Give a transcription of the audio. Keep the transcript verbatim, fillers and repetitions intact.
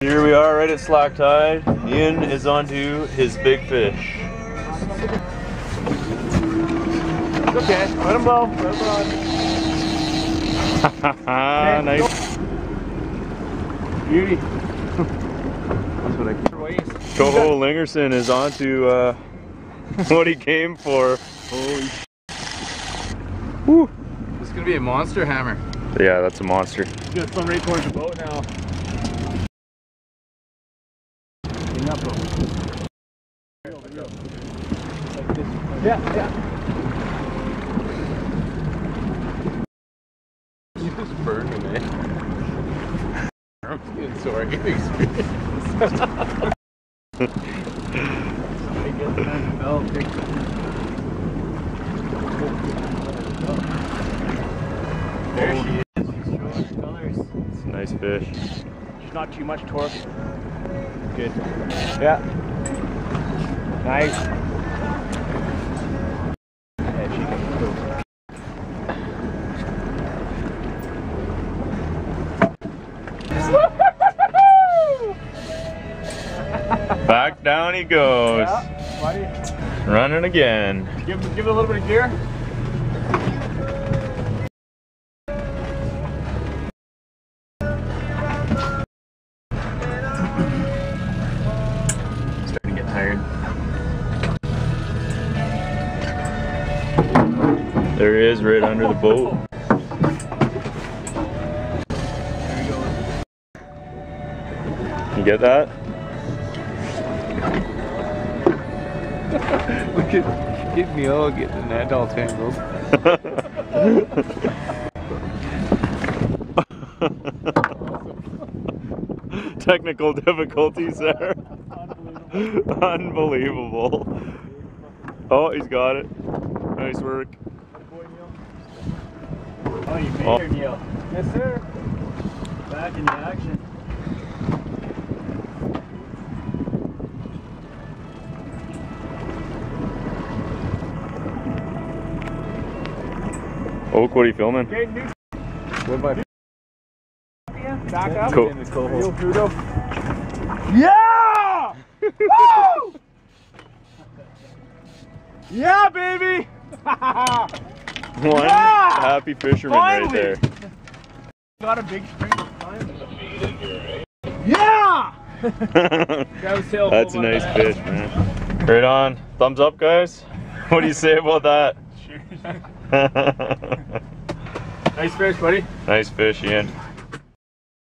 Here we are right at slack tide. Ian is onto his big fish. It's okay, let him blow, let him blow. Nice. Beauty. That's what I can. Coho Lingerson is onto uh, what he came for. Holy sh**. Woo. This is gonna be a monster hammer. Yeah, that's a monster. He's gonna swim right towards the boat now. Yeah, yeah. You just burned me, man. I'm getting sore. I get experience. Somebody get the belt. There she is. She's showing colors. It's a nice fish. There's not too much torque. Good. Yeah. Nice. Yeah, she can go. Back down he goes. Yeah, buddy. Running again. Give, give it a little bit of gear. Starting to get tired. There he is, right under the boat. You get that? Look at, get me all getting in that all tangled. Technical difficulties there. Unbelievable. Unbelievable. Oh, he's got it. Nice work. Oh, you made Oh. her, Neil. Yes, sir. Back in the action. Oak, what are you filming? Okay, new. What about back up? Cool. Real Pluto. Yeah! Woo! Yeah, baby! One Yeah! happy fisherman Finally! right there. Got a big string of time. Yeah! That's a nice fish, man. Right on. Thumbs up, guys. What do you say about that? Nice fish, buddy. Nice fish, Ian.